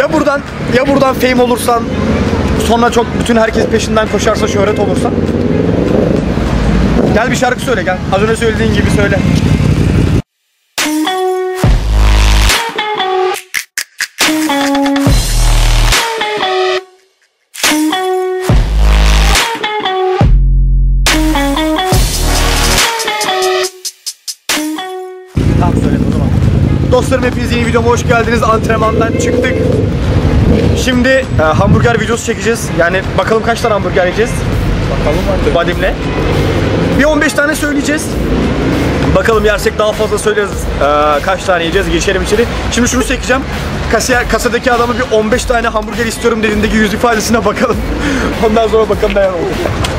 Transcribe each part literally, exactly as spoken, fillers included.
Ya buradan ya buradan fame olursan, sonra çok bütün herkes peşinden koşarsa, şöhret olursan. Gel bir şarkı söyle gel. Az önce söylediğin gibi söyle. Tamam söyle o zaman. Dostlarım hepiniz yeni videoma hoş geldiniz. Antrenmandan çıktık. Şimdi e, hamburger videosu çekeceğiz. Yani bakalım kaç tane hamburger yiyeceğiz. Bakalım artık. Badimle. Bir on beş tane söyleyeceğiz. Bakalım yersek daha fazla söyleriz. Ee, kaç tane yiyeceğiz? Geçelim içeri. Şimdi şunu çekeceğim. Kasiyer, kasadaki adamı bir on beş tane hamburger istiyorum dediğindeki yüz ifadesine bakalım. Ondan sonra bakalım ne olacak.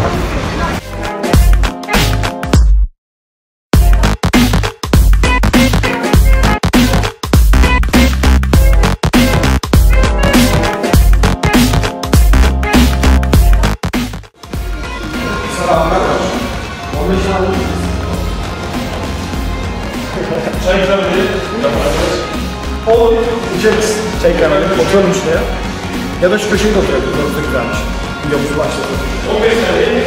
Çay ikrameli Olur. İçeriz. Çay ikrameli. Oturalım şuraya. Ya da şu köşeyi de oturabiliriz. Orası da güzelmiş. Videomuzu başladı. on beş tane değil mi?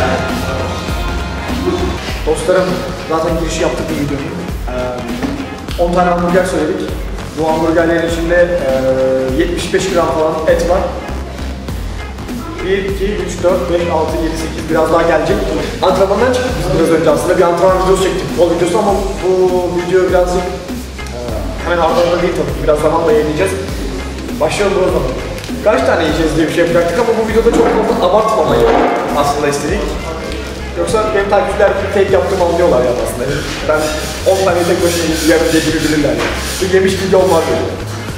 Dostlarım zaten girişi yaptık bu videonun. Ee, on tane hamburger söyledik. Bu hamburgerlerin içinde e, yetmiş beş gram falan et var. bir, iki, üç, dört, beş, altı, yedi, sekiz biraz daha gelecek. Antrenmandan çıktık biz biraz önce aslında. Bir antrenman videosu çektik. Bol videosu ama bu video birazcık e, hemen ardından değil tabii. Biraz zamanla yayınlayacağız. Başlayalım o zaman. Kaç tane yiyeceğiz diye bir şey yapacaktık ama bu videoda çok fazla abartmamayı aslında istedik. Yoksa benim takipçiler tek yaptığım anlıyorlar ya aslında. Ben on tane tek başına yarım diye bilirler ya. Bir yemiş gibi olmaz yani.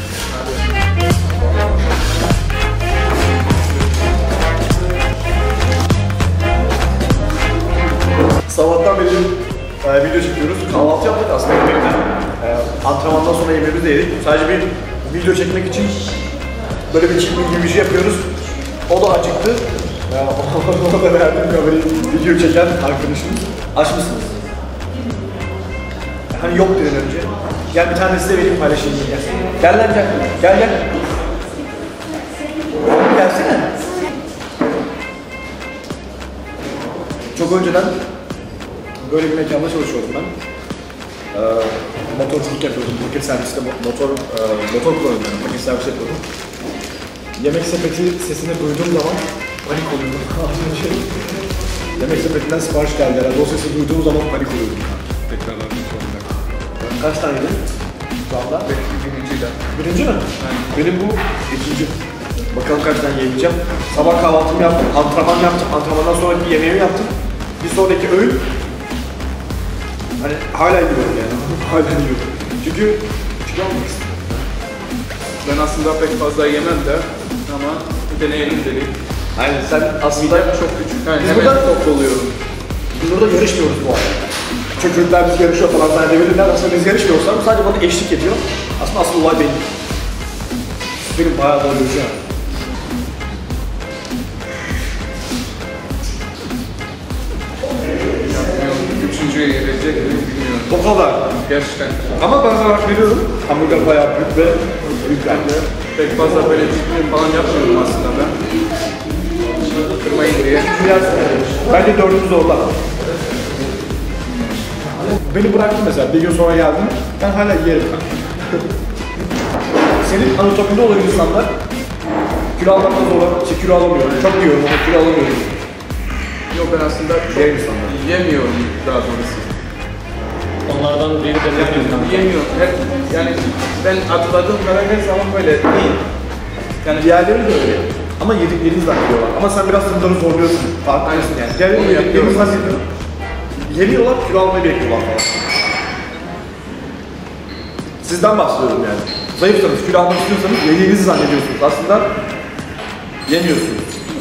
Sabahtan beri e, video çekiyoruz. Kahvaltı yaptık aslında yemekten. E, antrenmandan sonra yemeğimizi de yedik. Sadece bir video çekmek için böyle bir çekmek gibi bir şey yapıyoruz. O da acıktı. E, Ona da verdim kamerayı video çeken arkadaşımız. Aç mısınız? Hani yok dedin önce. Gel bir tane size vereyim paylaşayım. Gel. Gel lan gel. Gel gel. Gelsene. Çok önceden böyle bir mekanda çalışıyordum ben. Ee, motorculuk yapıyordum, paket serviste motor, e, motor kullanıyordum, paket servis yapıyordum. Yemek sepeti sesini duyduğum zaman panik oluyordum. Yemek sepetinden sipariş geldi herhalde, o sesi duyduğum zaman panik oluyordum. Tekrardan sonunda. Kaç taneydi şu anda? Birinciydi. Birinci mi? Evet. Benim bu ikinci. Bakalım kaç tane yiyebileceğim. Sabah kahvaltımı yaptım, antrenman yaptım, antrenmandan sonra bir yemeğimi yaptım. Bir sonraki öğün hani hala yiyorum yani, hala yiyorum. Çünkü kilo almak istiyorum. Ben aslında pek fazla yemem de ama bir deneyelim dedik. Aynen sen aslında Midem çok küçük. Yani biz hemen burada top oluyorum. Biz burada yarışmıyoruz bu arada. Çocuklar biz yarışıyor falan zannediyorlar. Aslında biz yarışmıyoruz. Sadece bana eşlik ediyor. Aslında asıl olay benim. Benim bayağı da öleceğim. Üçüncüye gelecek mi bilmiyorum. O kadar. Gerçekten. Ama ben sana hak veriyorum. Hamburger bayağı büyük ve büyük bence. Pek fazla böyle ciddi falan yapmıyorum aslında ben. Kırmayın diye. Biraz bence dördüncü zorla. Beni bıraktın mesela, bir gün sonra geldin, ben hala yerim. Senin anatominde olan insanlar kilo almakta zorlanıyor, işte kilo alamıyorum, çok yiyorum ama kilo alamıyorum. Yok ben aslında çok yemiyorum daha doğrusu. Onlardan biri de ne? Yemiyorum. Hep, yani ben hatırladığım kadar her zaman böyle değil. Yani diğerleri de öyle. Ama yediklerini zannediyorlar. Ama sen biraz sınırları zorluyorsun. Farkındasın yani. Diğerleri yediklerini zannediyor. Yemiyorlar, kilo almayı bekliyorlar falan. Sizden bahsediyorum yani. Zayıfsanız, kilo almak istiyorsanız yediğinizi zannediyorsunuz. Aslında yemiyorsunuz.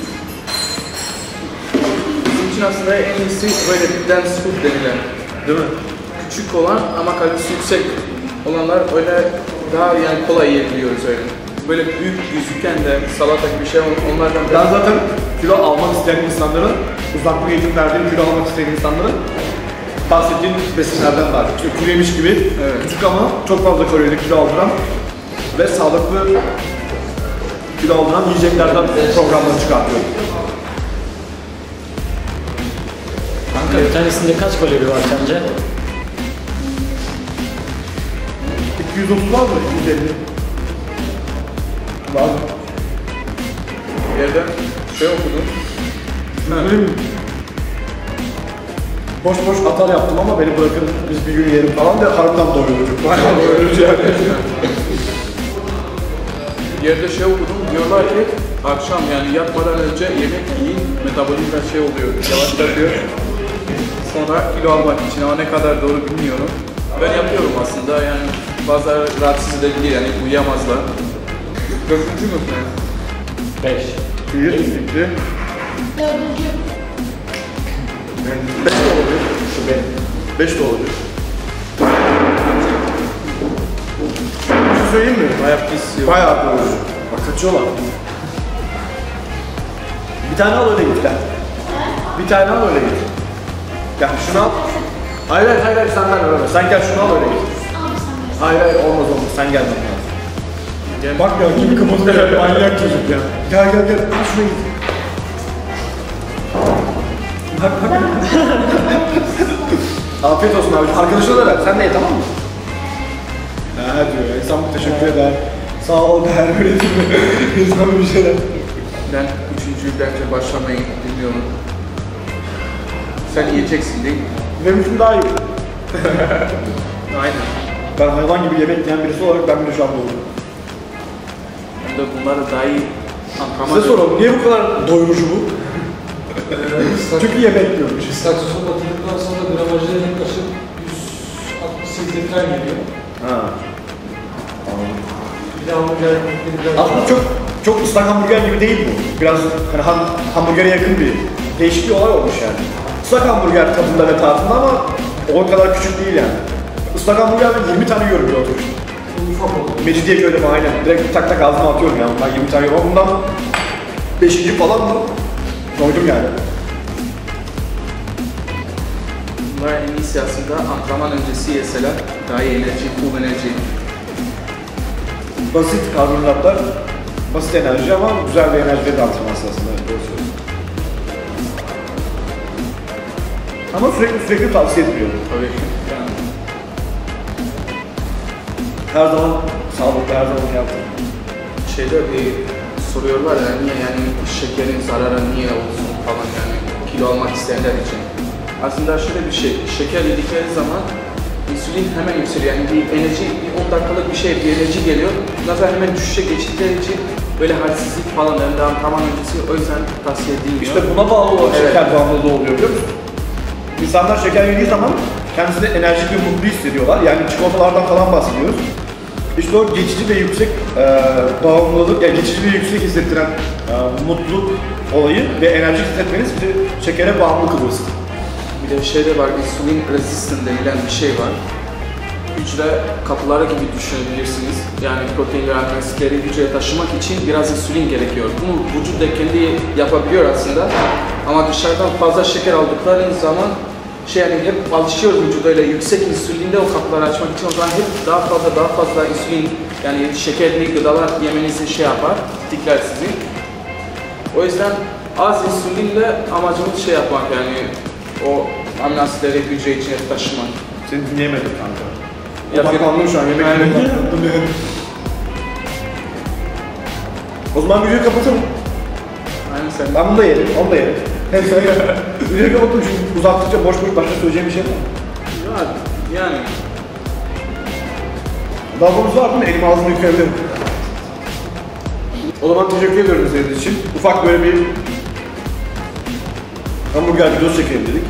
Bizim için aslında en iyisi böyle dense food denilen. Değil mi? Küçük olan ama kalitesi yüksek olanlar öyle daha yani kolay yiyebiliyoruz öyle. Böyle büyük gözüken de salata gibi bir şey onlardan Ben zaten kilo almak isteyen insanların, uzaklık eğitim verdiğim kilo almak isteyen insanların bahsettiğim besinlerden var. İşte kuru yemiş gibi, evet. Küçük ama çok fazla kalorili kilo aldıran ve sağlıklı kilo aldıran yiyeceklerden programları çıkartıyorum. Kanka bir tanesinde kaç kalori var sence? iki yüz otuz var mı? iki yüz elli. Var mı? Bir yerde şey okudum. Öyle mi? Boş boş atar yaptım ama beni bırakın biz bir gün yerim falan da harbiden doyurucu. Bayağı doyurucu yani. Bir yerde şey okudum, diyorlar ki akşam yani yatmadan önce yemek yiyin, metabolizma şey oluyor, yavaşlatıyor. Sonra kilo almak için ama ne kadar doğru bilmiyorum. Ben yapıyorum aslında yani bazıları rahatsız edebilir yani uyuyamazlar. Dördüncü mü? beş. Bir, iki. Beş de olabilir. Şu benim. Beş de olabilir. Bir şey söyleyeyim mi? Bayağı pis yok. Bayağı doyurucu. Bak kaçıyorlar. Bir tane al öyle git lan. Bir tane al öyle git. Gel şunu al. Hayır hayır hayır sen ben öyle. Sen gel şunu al öyle git. Hayır hayır olmaz olmaz sen gel bana. Gel. Bak ya kimi kapatıyor manyak çocuk ya. Gel gel gel al şuna git. Bak bak. Afiyet olsun abi. Arkadaşına da ver. Sen de ye tamam mı? Ha diyor. İnsan bu teşekkür eder. Sağ ol der. Öyle değil mi? İnsan bir şeyler. Ben üçüncü bence başlamayı bilmiyorum. Sen yiyeceksin değil mi? Benim için daha iyi. Aynen. Ben hayvan gibi yemek yiyen birisi olarak ben bile şu an doyurum. Hem de bunları daha iyi antrenman... Size soralım. Niye bu kadar doyurucu bu? Çünkü yemek yiyormuş. Statüsü batırdıktan sonra gramajı yaklaşık yüz altmış sekiz falan geliyor. Ha. Bir de hamburger ekmekleri biraz Aslında çok çok ıslak hamburger gibi değil bu. Biraz hani ham, hamburgere yakın bir değişik bir olay olmuş yani. Islak hamburger tadında ve tarzında ama o kadar küçük değil yani. Islak hamburgerden yirmi tane yiyorum bir oturuşta. ufak oldu. Mecidiyeköy'de mi aynen. Direkt tak tak ağzıma atıyorum yani. Ben yirmi tane yiyorum. Bundan beşinci falan mı? Doydum yani. Bunlar en iyisi aslında antrenman öncesi yeseler daha iyi enerji, full enerji. Basit karbonhidratlar, basit enerji ama güzel bir enerji de antrenman aslında. Doğru söylüyorsun. Ama sürekli sürekli tavsiye ediliyor. Tabii. Yani Her zaman sağlıklı, her zaman yaptım. şeyde bir soruyorlar ya niye yani şekerin zararı niye olsun falan yani kilo almak isteyenler için. Aslında şöyle bir şey, şeker yedikleri zaman insülin hemen yükseliyor. Yani bir enerji, bir on dakikalık bir şey, bir enerji geliyor. Nazar hemen düşüşe geçtikleri için böyle halsizlik falan hem de antrenman öncesi o yüzden tavsiye edilmiyor. İşte buna bağlı olarak Evet. şeker bağımlılığı oluyor biliyor musun? İnsanlar şeker yediği zaman kendisini enerjik ve mutlu hissediyorlar. Yani çikolatalardan falan bahsediyoruz. İşte o geçici ve yüksek e, bağımlılık, yani geçici ve yüksek hissettiren e, mutluluk olayı ve enerjik hissetmeniz bizi şekere bağımlı kılıyor. Bir de şey de var, insulin resistant denilen bir şey var. Hücre kapıları gibi düşünebilirsiniz. Yani proteinleri, amino asitleri hücreye taşımak için biraz insülin gerekiyor. Bunu vücut da kendi yapabiliyor aslında. Ama dışarıdan fazla şeker aldıkları zaman şey yani hep alışıyor vücuda öyle yüksek insülinde o kapıları açmak için o zaman hep daha fazla daha fazla insülin yani şekerli gıdalar yemenizi şey yapar, tetikler sizi. O yüzden az insülinle amacımız şey yapmak yani o amino asitleri hücre içine taşımak. Seni dinleyemedim kanka. Ya Bak bir- anladım şu an yemek Aynen. yemek O zaman videoyu kapatalım. Aynen sen. Ben bunu da yerim, onu da yerim. Hepsini yerim. Videoyu kapatalım çünkü uzattıkça boş boş başka söyleyeceğim bir şey var. Ya, yani Daha doğrusu var değil mi? Elimi ağzımı yıkayabilirim. O zaman teşekkür ediyorum izlediğiniz için. Ufak böyle bir hamburger videosu çekelim dedik.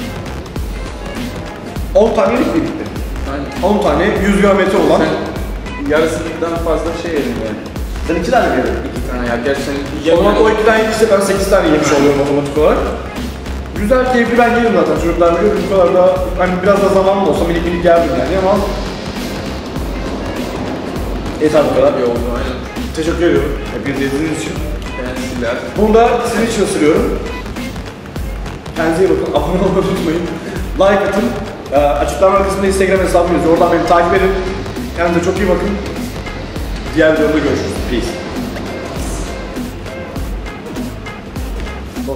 on tanelik birlikte. aynen. on tane yüz gram eti olan. Sen yarısından fazla şey yedin yani. Sen iki tane mi yedin? İki tane ya gerçekten O zaman o iki tane yediyse ben sekiz tane yemiş oluyorum otomatik olarak. Güzel, keyifli ben yerim zaten. Çocuklar biliyorum bu kadar da hani biraz da zamanım olsa minik minik yerdim yani ama yeter bu kadar. bir oldu aynen. Teşekkür ediyorum hepiniz izlediğiniz için. Beğensinler. Bunu da sizin için ısırıyorum. Kendinize iyi bakın, abone olmayı unutmayın. Like atın. Ee, açıklama kısmında Instagram hesabım yazıyor. Oradan beni takip edin. Kendinize çok iyi bakın. Diğer videoda görüşürüz. Peace.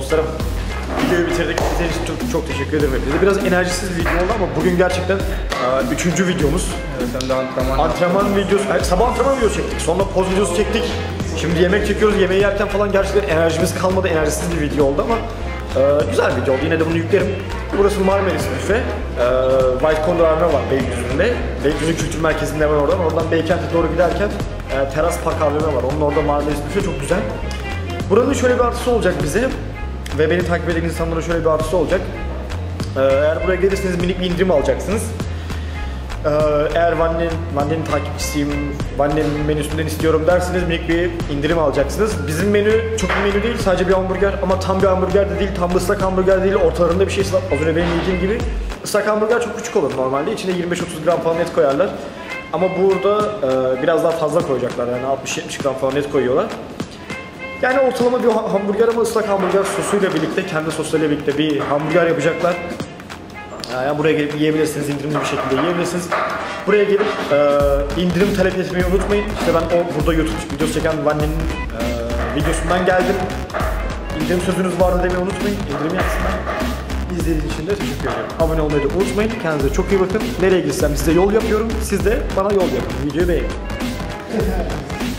Dostlarım, videoyu bitirdik. Bize için çok, çok teşekkür ederim hepinize. Biraz enerjisiz bir video oldu ama bugün gerçekten e, üçüncü videomuz. Evet, hem de antrenman. Antrenman videosu, yani sabah antrenman videosu çektik, sonra poz videosu çektik. Şimdi yemek çekiyoruz, yemeği yerken falan gerçekten enerjimiz kalmadı, enerjisiz bir video oldu ama e, güzel bir video oldu. Yine de bunu yüklerim. Burası Marmaris Büfe. E, White Condor A V M var Beylikdüzü'nde. Beylikdüzü Kültür Merkezi'nde hemen oradan. Oradan Beykent'e doğru giderken e, Teras Park A V M var. Onun orada Marmaris Büfe çok güzel. Buranın şöyle bir artısı olacak bize ve beni takip eden insanlara şöyle bir artısı olacak. Ee, eğer buraya gelirseniz minik bir indirim alacaksınız. Ee, eğer Vanne'nin Vanne'nin takipçisiyim, Vanne'nin menüsünden istiyorum derseniz minik bir indirim alacaksınız. Bizim menü çok bir menü değil, sadece bir hamburger ama tam bir hamburger de değil, tam da ıslak hamburger değil, ortalarında bir şey var. Az önce benim yediğim gibi. Islak hamburger çok küçük olur normalde, içine yirmi beş otuz gram falan et koyarlar. Ama burada e, biraz daha fazla koyacaklar, yani altmış yetmiş gram falan et koyuyorlar. Yani ortalama bir hamburger ama ıslak hamburger sosuyla birlikte, kendi sosuyla birlikte bir hamburger yapacaklar. Yani buraya gelip yiyebilirsiniz, indirimli bir şekilde yiyebilirsiniz. Buraya gelip e, indirim talep etmeyi unutmayın. İşte ben o burada YouTube videosu çeken Vanne'nin e, videosundan geldim. İndirim sözünüz vardı demeyi unutmayın, indirim yapsınlar. İzlediğiniz için de teşekkür ederim. Abone olmayı da unutmayın. Kendinize çok iyi bakın. Nereye gitsem size yol yapıyorum, siz de bana yol yapın. Videoyu beğenin.